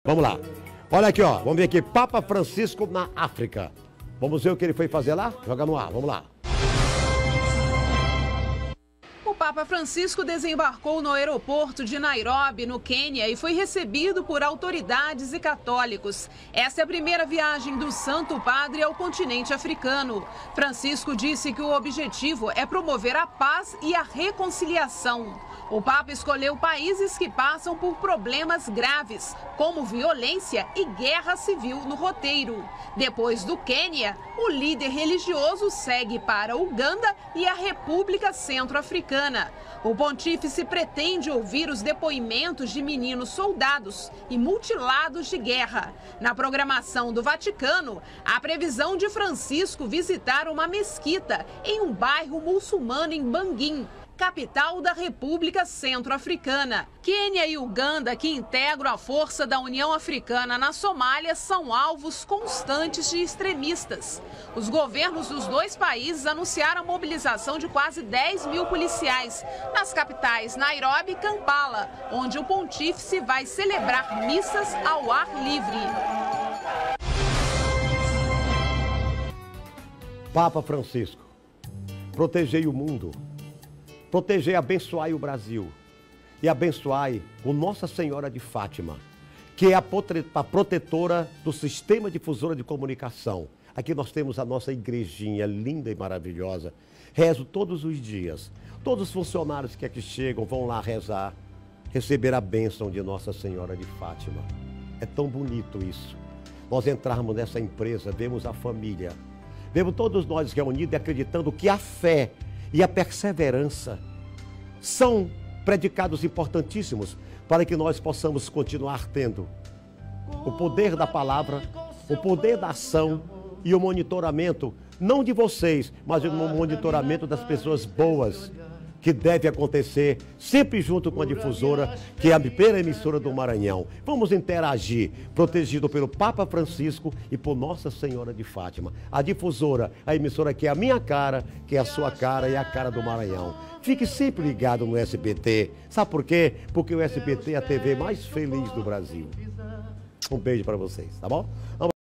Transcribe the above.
Vamos lá. Olha aqui, ó. Vamos ver aqui. Papa Francisco na África. Vamos ver o que ele foi fazer lá? Joga no ar. Vamos lá. O Papa Francisco desembarcou no aeroporto de Nairobi, no Quênia, e foi recebido por autoridades e católicos. Essa é a primeira viagem do Santo Padre ao continente africano. Francisco disse que o objetivo é promover a paz e a reconciliação. O Papa escolheu países que passam por problemas graves, como violência e guerra civil no roteiro. Depois do Quênia, o líder religioso segue para Uganda e a República Centro-Africana. O pontífice pretende ouvir os depoimentos de meninos soldados e mutilados de guerra. Na programação do Vaticano, há previsão de Francisco visitar uma mesquita em um bairro muçulmano em Banguim, capital da República Centro-Africana. Quênia e Uganda, que integram a força da União Africana na Somália, são alvos constantes de extremistas. Os governos dos dois países anunciaram a mobilização de quase 10 mil policiais nas capitais Nairobi e Kampala, onde o pontífice vai celebrar missas ao ar livre. Papa Francisco, protegei o mundo. Protegei e abençoai o Brasil e abençoai o Nossa Senhora de Fátima, que é a protetora do sistema difusora de comunicação. Aqui nós temos a nossa igrejinha linda e maravilhosa. Rezo todos os dias. Todos os funcionários que aqui chegam vão lá rezar, receber a bênção de Nossa Senhora de Fátima. É tão bonito isso. Nós entrarmos nessa empresa, vemos a família, vemos todos nós reunidos e acreditando que a fé e a perseverança são predicados importantíssimos para que nós possamos continuar tendo o poder da palavra, o poder da ação e o monitoramento, não de vocês, mas o monitoramento das pessoas boas, que deve acontecer sempre junto com a difusora, que é a primeira emissora do Maranhão. Vamos interagir, protegido pelo Papa Francisco e por Nossa Senhora de Fátima. A difusora, a emissora que é a minha cara, que é a sua cara e a cara do Maranhão. Fique sempre ligado no SBT. Sabe por quê? Porque o SBT é a TV mais feliz do Brasil. Um beijo para vocês, tá bom?